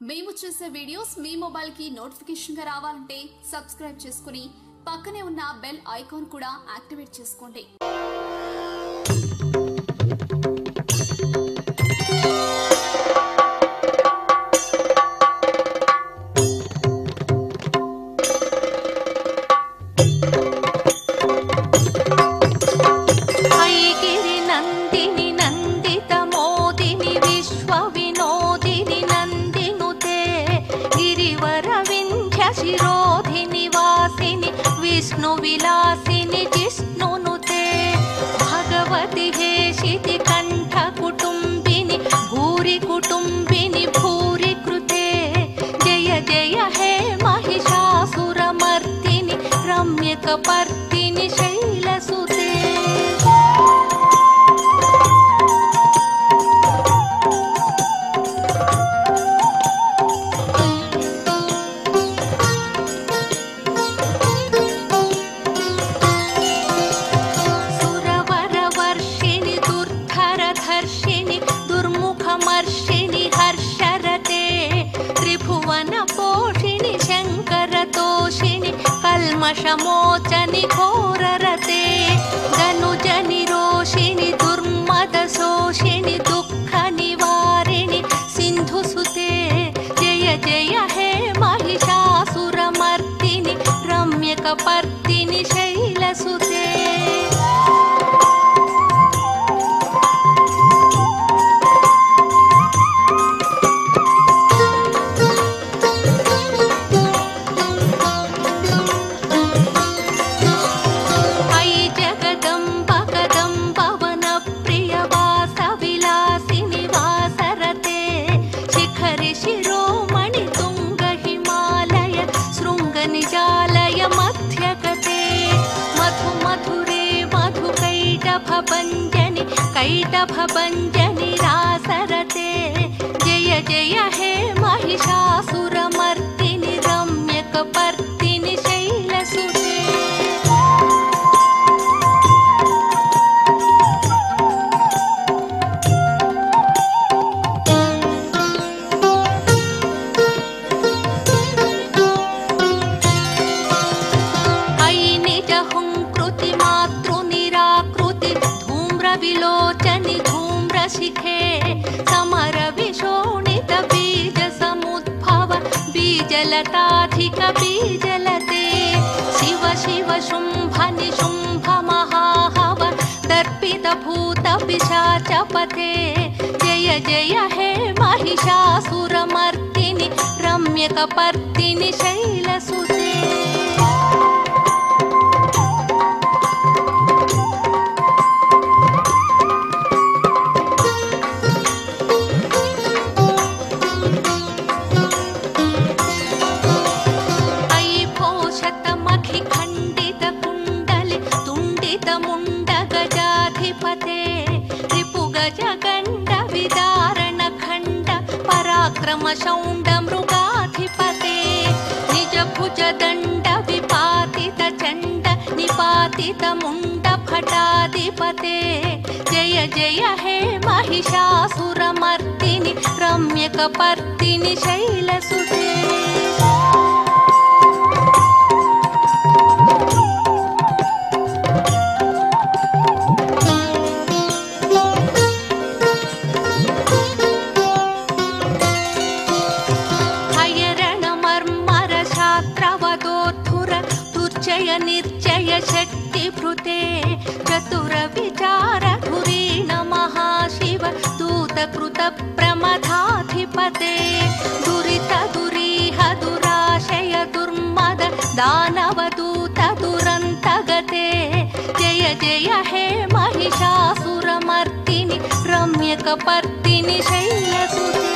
మేము చేసే వీడియోస్ మీ మొబైల్ కి నోటిఫికేషన్ గా రావాలంటే సబ్స్క్రైబ్ చేసుకుని పక్కనే ఉన్న బెల్ ఐకాన్ కూడా యాక్టివేట్ చేసుకోండి. शिरोधिनि वासिनि विष्णु विलासिनि जिष्णुनुते भगवति हेशिति कंठ कुटुंबिनि भूरि कुटुंबिनि भूरि कृते जय जय हे महिषासुरमर्दिनि रम्यकपर्दिनि शैलसुते दुर्मुखमर्षिणि हर्षरते त्रिभुवन पोषिणि शंकरतोषिणि कल्मषमोचनि घोररते धनुजनि रोषिणि दुर्मदशोषिणि दुःखनिवारिणि सिन्धुसुते जय जय हे महिषासुरमर्दिनि रम्यकपर्दिनि शैलसुते कैटभञ्जनि रासरते जय जय हे महिषासुरमर्दिनि रम्यकपर्दिनि शैलसुते विलोचनि धूम्रशिखे समर विशोणित बीज समुद्भव बीजलताधिक बीजलते शिव शिव शुंभ निशुंभ महाहव दर्पित भूत पिशाचपते जय जय हे महिषासुरमर्दिनि रम्यकपर्दिनि शैलसुते रिपुगजगण्ड विदारण खण्ड पराक्रम शौण्ड मृगाधिपते निज भुज दण्ड विपातित चण्ड निपातित मुण्ड भटाधिपते जय जय हे महिषासुरमर्दिनि रम्यकपर्दिनि शैलसुते निर्जय शक्तिभृते चतुर विचार धुरीण महाशिव दूतकृत प्रमथाधिपते दुरित दुरीह दुराशय दुर्मद दानवदूत दुरन्तगते जय जय हे महिषासुरमर्दिनि रम्यकपर्दिनि शैलसुते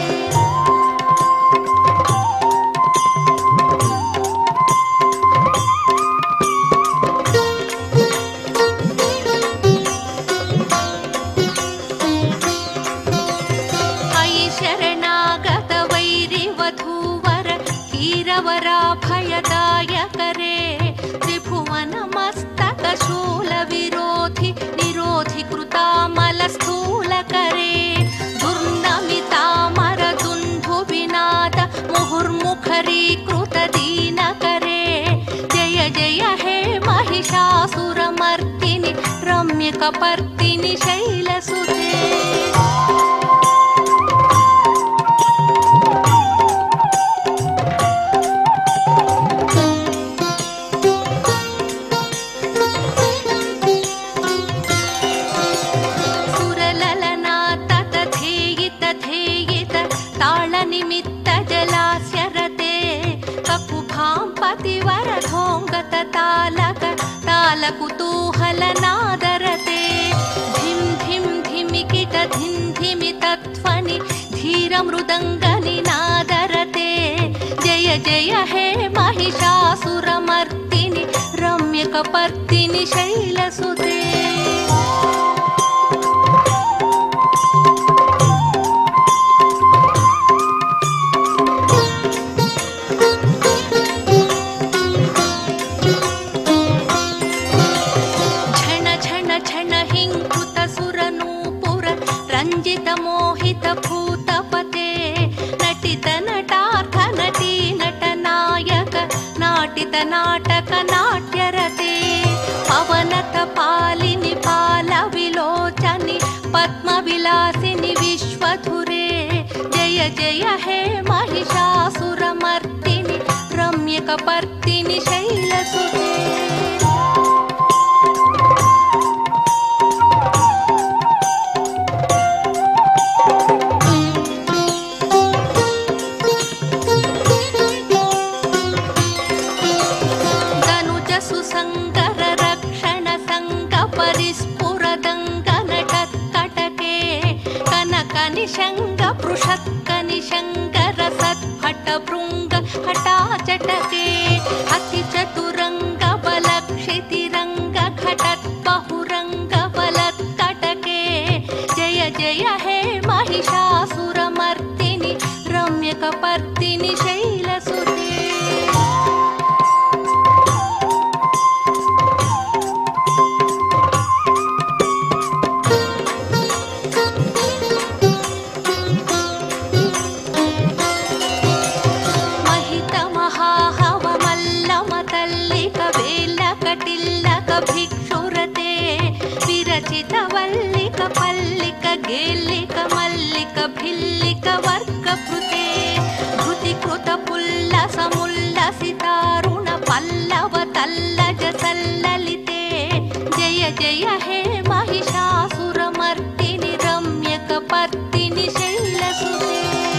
भयदायकरे त्रिभुवन मस्तक शूल विरोधि निरोधि कृतामल स्थूल करे दुर्नमितामर दुन्धु विनाद रम्यकपर्दिनि शैलसुते तालकुतूहलनादरते धिं धिं धिमिकिट धिं धिमि तत्त्वनि धीरमृदङ्गनिनादरते जय जय हे महिषासुरमर्दिनि रम्यकपर्दिनि शैलसुते मोहितभूतपते नटित नटार्थ नटी नटनायक नाटित नाटक नाट्यरते पवनत पालिनि पालविलोचनि पद्मविलासिनि विश्वधुरे जय जय हे महिषासुरमर्दिनि रम्यकपर्दिनि शैलसुते निशंग पृषत्कनिशंग रसत्फट भृंग हटाचटके अति चतुरंग बलक्षितिरंग घटत बहुरंग बलत्कटके जय जय हे महिषासुरमर्दिनि रम्यकपर्दिनि शैलसुते भिक्षुरते विरचित वल्लिक पल्लिक गेल्लिक मल्लिक भिल्लिक वर्गभृते धृतिकृत पुल्लस मुल्लसितारुण पल्लव तल्लज सल्ललिते जय जय हे महिषासुरमर्दिनि रम्यकपर्दिनि शैलसुते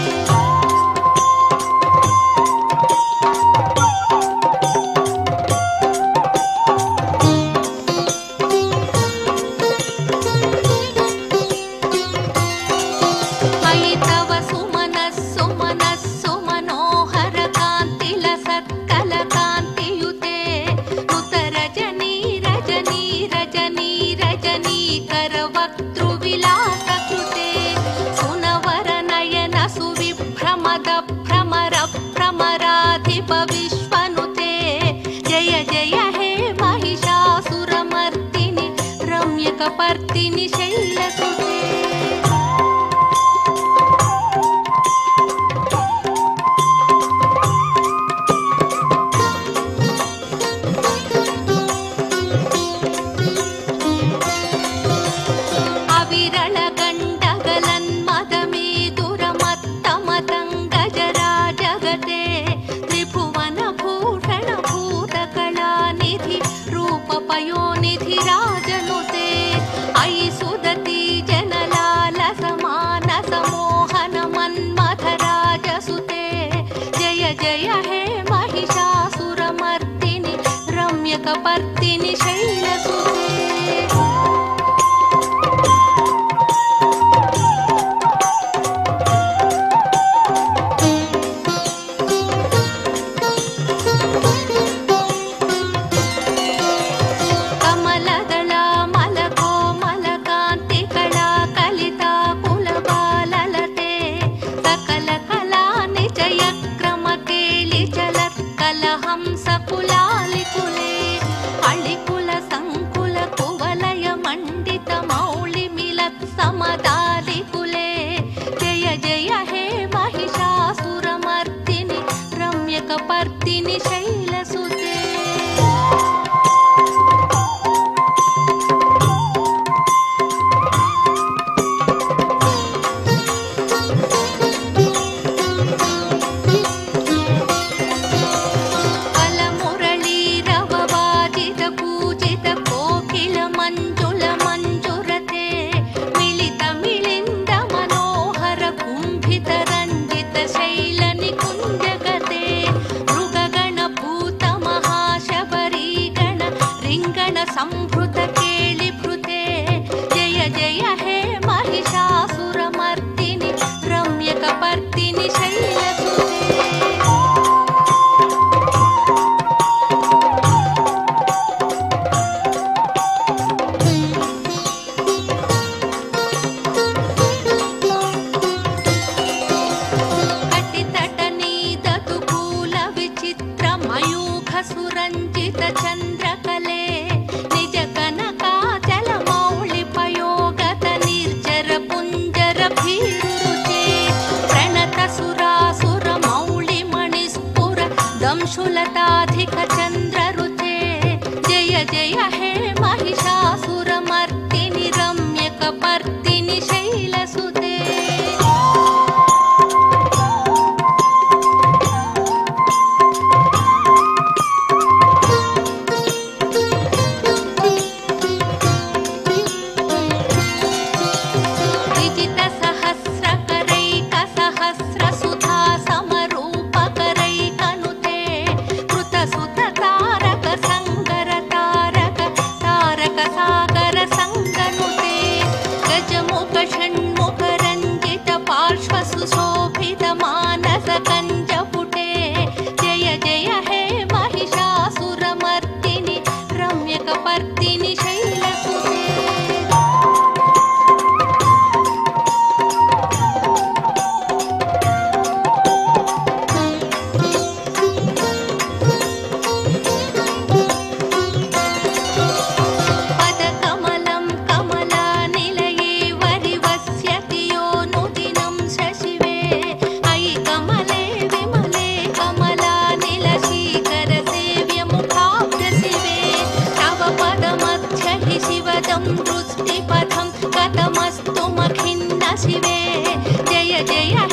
विश्वनुते जय जय हे महिषासुरमर्दिनि रम्यकपर्दिनि शैलसुते रम्यकपर्दिनि शैलसुते कमलदला मलको मलकान्तिकला कलिता कुलबाललते सकल कला निजय क्रम केलि चलत् कलहंस कुलालिकुले अळिकुल संकुल कुवलय मंडित मौळि मिलत् समदालिकुले जय जय हे महिषासुरमर्दिनि रम्यकपर्दिनि शैलसुते सुरञ्जित चन्द्रकले निज कनकाचल मौळि पयोगत निर्जर पुञ्जर भीरुरुचे प्रणत सुरासुर मौळि मणिस्फुर दंशुलताधिक चन्द्ररुचे जय जय हे महिषासुरमर्दिनि रम्यकपर्दिनि शैलसुते सुशोभित मानस कञ्जपुटे जय जय हे महिषासुरमर्दिनि रम्यकपर्दिनि शैलसुते पदकमलं कमलानिलये वरिवस्यति यो नुदिनं शशिवे अयि कमले विमले कमलानिलशीकरसेव्यमुखाब्जशिवे तव पदमध्य हि शिवदं दृष्टिपथं गतमस्तु मखिन्न शिवे जय जय